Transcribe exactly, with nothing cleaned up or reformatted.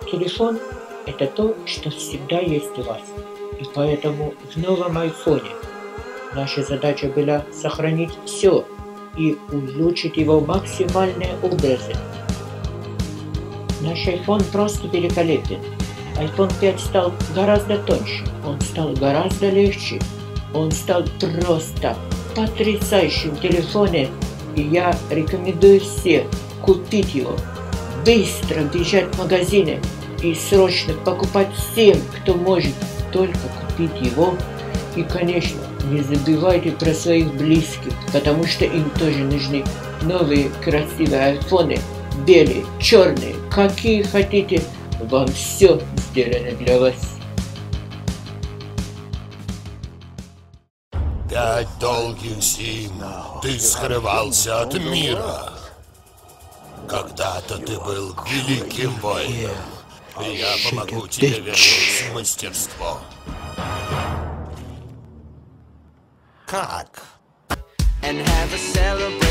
Телефон – это то, что всегда есть у вас. И поэтому в новом айфоне наша задача была сохранить все и улучшить его максимальные образы. Наш iPhone просто великолепен. айфон пять стал гораздо тоньше, он стал гораздо легче, он стал просто потрясающим телефоном, и я рекомендую всем купить его, быстро бежать в магазины и срочно покупать всем, кто может только купить его. И, конечно, не забывайте про своих близких, потому что им тоже нужны новые красивые айфоны, белые, черные, какие хотите, вам все сделано для вас. Пять долгих зим ты скрывался от мира. Когда-то ты был великим воином, и я помогу тебе вернуть мастерство. Как?